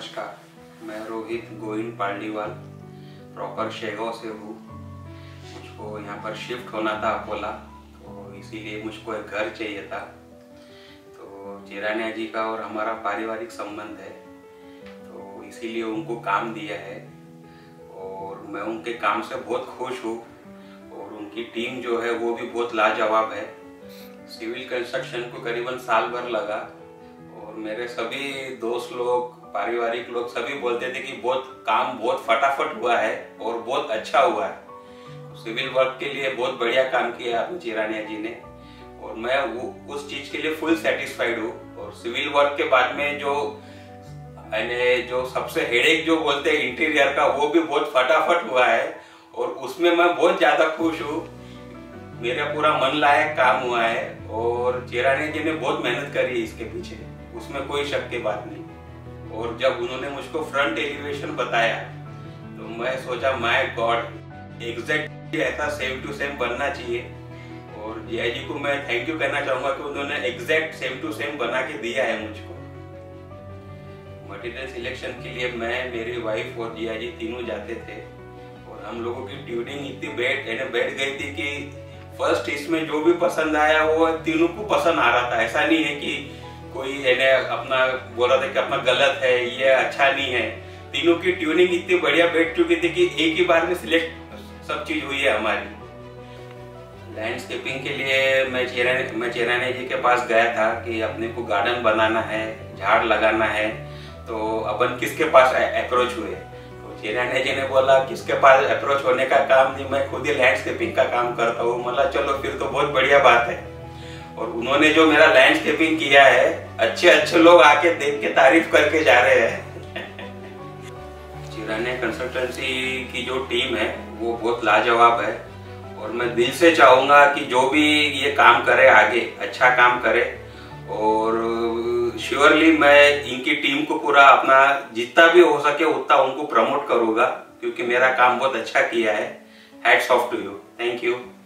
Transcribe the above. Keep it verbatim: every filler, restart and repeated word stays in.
नमस्कार, मैं रोहित गोविंद पाल्डीवाल प्रॉपर शेगांव से हूँ। मुझको यहाँ पर शिफ्ट होना था अकोला, तो इसीलिए मुझको एक घर चाहिए था। तो चिरानिया जी का और हमारा पारिवारिक संबंध है, तो इसीलिए उनको काम दिया है और मैं उनके काम से बहुत खुश हूँ। और उनकी टीम जो है वो भी बहुत लाजवाब है। सिविल कंस्ट्रक्शन को करीबन साल भर लगा और मेरे सभी दोस्त लोग, पारिवारिक लोग सभी बोलते थे कि बहुत काम बहुत फटाफट हुआ है और बहुत अच्छा हुआ है। सिविल वर्क के लिए बहुत बढ़िया काम किया चिरानिया जी ने और मैं वो उस चीज के लिए फुल सेटिस्फाइड हूँ। और सिविल वर्क के बाद में जो जो सबसे हेडेक जो बोलते हैं इंटीरियर का, वो भी बहुत फटाफट हुआ है और उसमें मैं बहुत ज्यादा खुश हूँ। मेरा पूरा मन लायक काम हुआ है और चिरानिया जी ने बहुत मेहनत करी है इसके पीछे, उसमें कोई शक की बात नहीं। और जब उन्होंने मुझको फ्रंट एलिवेशन बताया तो मैं सोचा माय गॉड, एग्जैक्ट ऐसा सेम टू सेम बनना चाहिए। और जिया जी को मैं थैंक यू कहना चाहूंगा कि उन्होंने एग्जैक्ट सेम टू सेम बना के दिया है मुझको। मटेरियल सिलेक्शन के लिए मैं, मेरी वाइफ और जिया जी तीनों जाते थे और हम लोगों की ट्यूनिंग इतनी बैठ बैठ गई थी कि फर्स्ट इसमें जो भी पसंद आया वो तीनों को पसंद आ रहा था। ऐसा नहीं है कि कोई अपना बोल रहा था कि अपना गलत है, ये अच्छा नहीं है। तीनों की ट्यूनिंग इतनी बढ़िया बैठ चुकी थी कि एक ही बार में सिलेक्ट सब चीज हुई है हमारी। लैंडस्केपिंग के लिए मैं चिरानिया मैं चिरानिया जी के पास गया था कि अपने को गार्डन बनाना है, झाड़ लगाना है, तो अपन किसके पास अप्रोच हुए। तो चिरानिया जी ने बोला किसके पास अप्रोच होने का काम नहीं, मैं खुद ही लैंडस्केपिंग का काम करता हूँ। मतलब चलो फिर तो बहुत बढ़िया बात है। और उन्होंने जो मेरा लैंडस्केपिंग किया है, अच्छे अच्छे लोग आके देख के तारीफ करके जा रहे हैं। चिरानिया कंसल्टेंसी की जो टीम है वो बहुत लाजवाब है और मैं दिल से चाहूंगा कि जो भी ये काम करे आगे अच्छा काम करे। और श्योरली मैं इनकी टीम को पूरा अपना जितना भी हो सके उतना उनको प्रमोट करूंगा, क्योंकि मेरा काम बहुत अच्छा किया है। Hats off to you, thank you.